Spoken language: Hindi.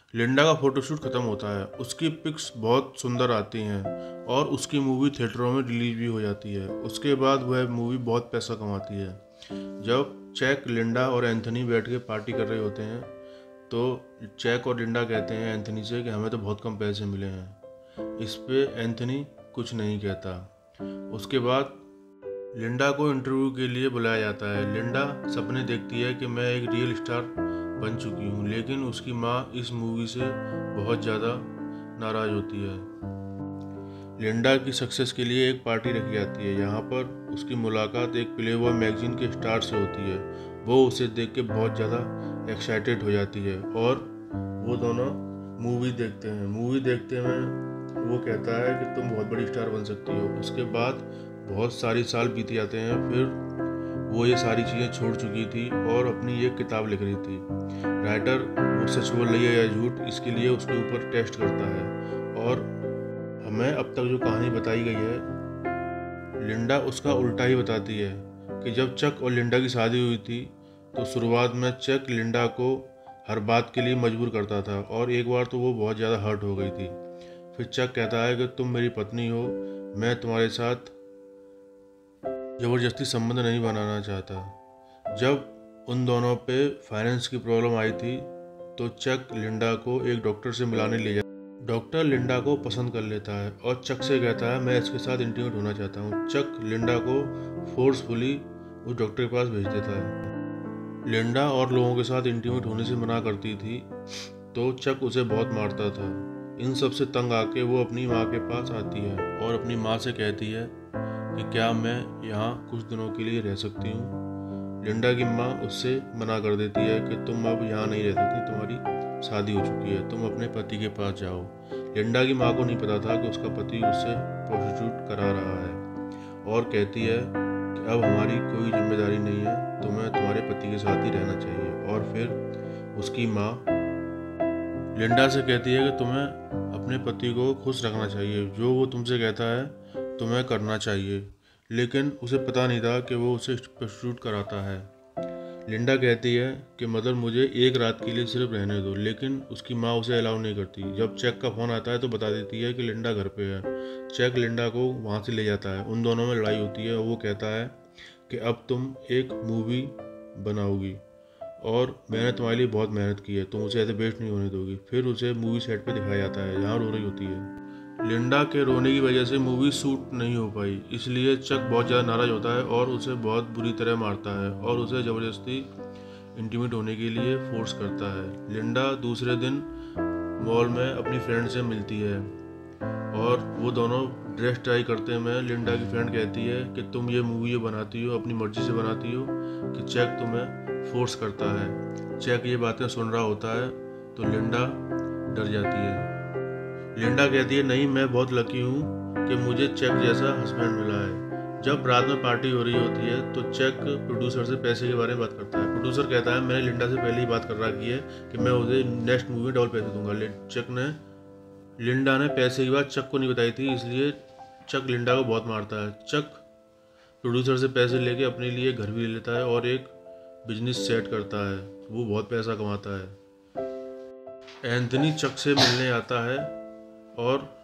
लिंडा का फोटोशूट ख़त्म होता है, उसकी पिक्स बहुत सुंदर आती हैं और उसकी मूवी थिएटरों में रिलीज भी हो जाती है। उसके बाद वह मूवी बहुत पैसा कमाती है। जब चैक, लिंडा और एंथनी बैठ के पार्टी कर रहे होते हैं तो चैक और लिंडा कहते हैं एंथनी से कि हमें तो बहुत कम पैसे मिले हैं। इस पे एंथनी कुछ नहीं कहता। उसके बाद लिंडा को इंटरव्यू के लिए बुलाया जाता है। लिंडा सपने देखती है कि मैं एक रियल स्टार बन चुकी हूँ, लेकिन उसकी माँ इस मूवी से बहुत ज़्यादा नाराज़ होती है। लिंडा की सक्सेस के लिए एक पार्टी रखी जाती है। यहाँ पर उसकी मुलाकात एक प्लेबॉय मैगजीन के स्टार से होती है। वो उसे देख के बहुत ज़्यादा एक्साइटेड हो जाती है और वो दोनों मूवी देखते हैं। मूवी देखते में वो कहता है कि तुम बहुत बड़ी स्टार बन सकती हो। उसके बाद बहुत सारी साल बीत जाते हैं। फिर वो ये सारी चीज़ें छोड़ चुकी थी और अपनी एक किताब लिख रही थी। राइटर वो सच बोल रही है या झूठ, इसके लिए उसके ऊपर टेस्ट करता है और हमें अब तक जो कहानी बताई गई है, लिंडा उसका उल्टा ही बताती है कि जब चक और लिंडा की शादी हुई थी तो शुरुआत में चक लिंडा को हर बात के लिए मजबूर करता था और एक बार तो वो बहुत ज़्यादा हर्ट हो गई थी। फिर चक कहता है कि तुम मेरी पत्नी हो, मैं तुम्हारे साथ ज़बरदस्ती संबंध नहीं बनाना चाहता। जब उन दोनों पे फाइनेंस की प्रॉब्लम आई थी तो चक लिंडा को एक डॉक्टर से मिलाने ले जाता है। डॉक्टर लिंडा को पसंद कर लेता है और चक से कहता है मैं इसके साथ इंटीमेट होना चाहता हूँ। चक लिंडा को फोर्सफुली उस डॉक्टर के पास भेज देता है। लिंडा और लोगों के साथ इंटीमेट होने से मना करती थी तो चक उसे बहुत मारता था। इन सब से तंग आके वो अपनी माँ के पास आती है और अपनी माँ से कहती है कि क्या मैं यहाँ कुछ दिनों के लिए रह सकती हूँ। लिंडा की माँ उससे मना कर देती है कि तुम अब यहाँ नहीं रह सकती, तुम्हारी शादी हो चुकी है, तुम अपने पति के पास जाओ। लिंडा की माँ को नहीं पता था कि उसका पति उससे प्रोस्टिट्यूट करा रहा है और कहती है कि अब हमारी कोई जिम्मेदारी नहीं है, तुम्हें तुम्हारे पति के साथ ही रहना चाहिए। और फिर उसकी माँ लिंडा से कहती है कि तुम्हें अपने पति को खुश रखना चाहिए, जो वो तुमसे कहता है तुम्हें करना चाहिए। लेकिन उसे पता नहीं था कि वो उसे प्रोस्टिट्यूट कराता है। लिंडा कहती है कि मदर मुझे एक रात के लिए सिर्फ रहने दो, लेकिन उसकी माँ उसे अलाउ नहीं करती। जब चैक का फ़ोन आता है तो बता देती है कि लिंडा घर पे है। चैक लिंडा को वहाँ से ले जाता है। उन दोनों में लड़ाई होती है और वो कहता है कि अब तुम एक मूवी बनाओगी और मैंने तुम्हारे लिए बहुत मेहनत की है, तुम उसे ऐसे वेस्ट नहीं होने दोगी। फिर उसे मूवी सेट पे दिखाया जाता है जहाँ रो रही होती है। लिंडा के रोने की वजह से मूवी शूट नहीं हो पाई, इसलिए चक बहुत ज़्यादा नाराज़ होता है और उसे बहुत बुरी तरह मारता है और उसे ज़बरदस्ती इंटीमेट होने के लिए फोर्स करता है। लिंडा दूसरे दिन मॉल में अपनी फ्रेंड से मिलती है और वो दोनों ड्रेस ट्राई करते में लिंडा की फ्रेंड कहती है कि तुम ये मूवी बनाती हो अपनी मर्जी से बनाती हो कि चैक तुम्हें फोर्स करता है। चैक ये बातें सुन रहा होता है तो लिंडा डर जाती है। लिंडा कहती है नहीं, मैं बहुत लकी हूँ कि मुझे चैक जैसा हस्बैंड मिला है। जब रात में पार्टी हो रही होती है तो चैक प्रोड्यूसर से पैसे के बारे में बात करता है। प्रोड्यूसर कहता है मैंने लिंडा से पहले ही बात कर रखी है कि मैं उसे नेक्स्ट मूवी में डबल पैसे दूंगा। लिंडा ने पैसे की बात चक को नहीं बताई थी, इसलिए चक लिंडा को बहुत मारता है। चक प्रोड्यूसर से पैसे लेके अपने लिए घर भी ले लेता है और एक बिजनेस सेट करता है। वो बहुत पैसा कमाता है। एंथनी चक से मिलने आता है और